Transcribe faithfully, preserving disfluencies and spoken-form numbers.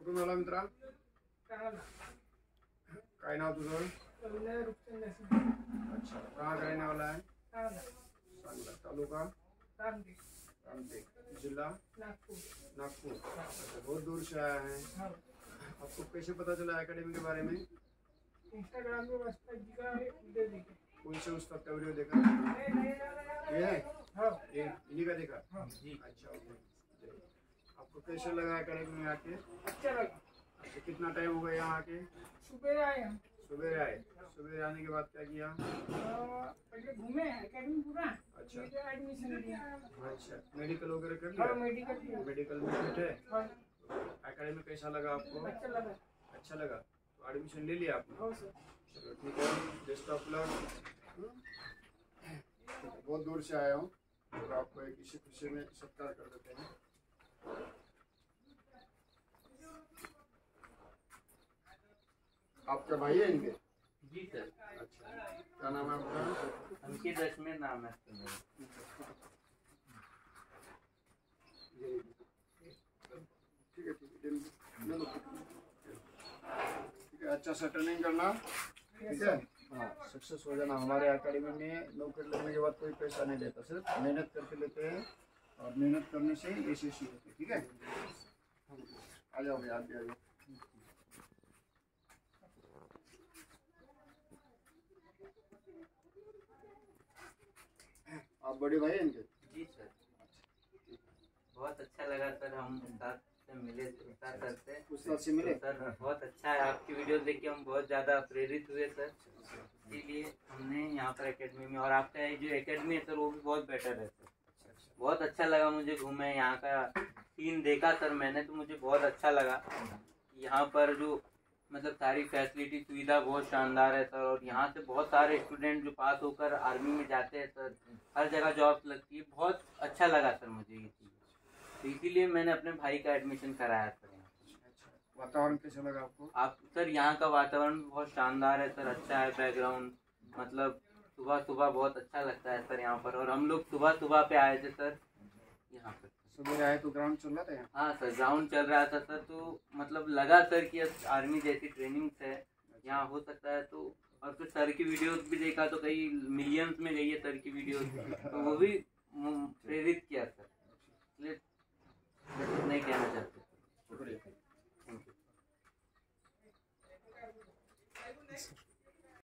कुठून आला मित्रा? काय नाव तुझं? अच्छा, कहाँ का रहने वाला है? सांगला तालुका रामटेक, जिला नागपुर। नागपुर, अच्छा, बहुत दूर से आया है। आपको कैसे पता चला एकेडमी के बारे में? इंस्टाग्राम पे उस्ताद जी का वीडियो देखे। कौन से उस्ताद का वीडियो देखा? ये है? हाँ, ये इन्हीं का देखा? हाँ जी। अच्छा, ओके। आपको कैसे लगा एकेडमी में आके? अच्छा लगा। अच्छा, कितना टाइम हो गया यहाँ आके? सुबह आए हम। सुबह आए। सुबह आने के बाद क्या किया? पहले घूमे एकेडमी पूरा। अच्छा, एडमिशन लिया। अच्छा, मेडिकल वगैरह कर लिया? हाँ, मेडिकल मेडिकल में बैठे? हाँ। एकेडमी कैसा लगा आपको? अच्छा लगा। अच्छा लगा, तो एडमिशन ले लिया आपने? हाँ सर। चलो ठीक है, बेस्ट ऑफ लक। बहुत दूर से आया हूँ तो आपको एक इसी खुशी में सत्कार कर देते हैं। आपका भाई है इनके? जी सर। अच्छा, क्या नाम है आपका? अंकित रश्मि नाम है। ठीक है, ठीक है, ठीक है, अच्छा सा ट्रेनिंग करना, ठीक है। हाँ, सक्सेस हो जाना। हमारे एकेडमी में नौकरी लगने के बाद कोई पैसा नहीं लेता, सिर्फ मेहनत करके लेते हैं और मेहनत करने से ऐसे सीखते हैं, ठीक है। आ जाओ भैया, आप भी आ जाओ। आप बड़े भाई हैं इनके? जी सर। बहुत अच्छा लगा सर, हम उस्ताद से मिले, उस्ताद सर से उस्ताद से मिले तो सर बहुत अच्छा है। आपकी वीडियो देख के हम बहुत ज़्यादा प्रेरित हुए सर, इसीलिए हमने यहाँ पर एकेडमी में, और आपका जो एकेडमी है सर वो भी बहुत बेटर है सर। बहुत अच्छा लगा मुझे, घूमे यहाँ का सीन देखा सर मैंने, तो मुझे बहुत अच्छा लगा। यहाँ पर जो मतलब सारी फैसिलिटी सुविधा बहुत शानदार है सर, और यहाँ से बहुत सारे स्टूडेंट जो पास होकर आर्मी में जाते हैं सर, हर जगह जॉब लगती है। बहुत अच्छा लगा सर मुझे ये चीज़, तो इसीलिए मैंने अपने भाई का एडमिशन कराया सर यहाँ। वातावरण कैसा लगा आपको? आप सर यहाँ का वातावरण बहुत शानदार है सर, अच्छा है बैकग्राउंड, मतलब सुबह सुबह बहुत अच्छा लगता है सर यहाँ पर। और हम लोग सुबह सुबह पे आए थे सर यहाँ पर। सुबह आए तो ग्राउंड चल रहा था यहाँ? हाँ सर, ग्राउंड चल रहा था सर, तो मतलब लगा सर कि आर्मी जैसी ट्रेनिंग है यहाँ हो सकता है। तो और फिर सर की वीडियोस भी देखा तो कई मिलियंस में गई है सर की वीडियोस, तो वो भी